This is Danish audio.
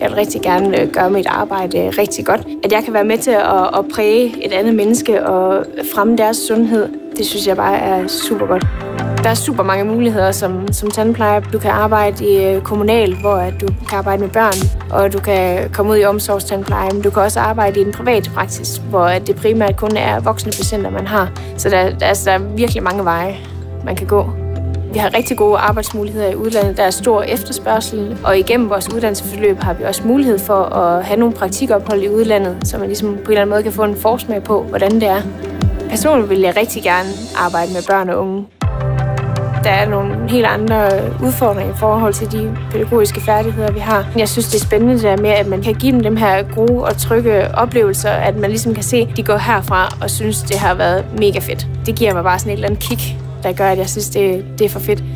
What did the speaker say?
Jeg vil rigtig gerne gøre mit arbejde rigtig godt. At jeg kan være med til at præge et andet menneske og fremme deres sundhed, det synes jeg bare er super godt. Der er super mange muligheder som tandplejer. Du kan arbejde i kommunal, hvor du kan arbejde med børn, og du kan komme ud i omsorgstandpleje. Men du kan også arbejde i en privat praksis, hvor det primært kun er voksne patienter, man har. Så der er virkelig mange veje, man kan gå. Vi har rigtig gode arbejdsmuligheder i udlandet. Der er stor efterspørgsel, og igennem vores uddannelsesforløb har vi også mulighed for at have nogle praktikophold i udlandet, så man ligesom på en eller anden måde kan få en forsmag på, hvordan det er. Personligt vil jeg rigtig gerne arbejde med børn og unge. Der er nogle helt andre udfordringer i forhold til de pædagogiske færdigheder, vi har. Jeg synes, det er spændende der med, at man kan give dem her gode og trygge oplevelser, at man ligesom kan se, at de går herfra og synes, det har været mega fedt. Det giver mig bare sådan et eller andet kick, der gør, at jeg synes, det er for fedt.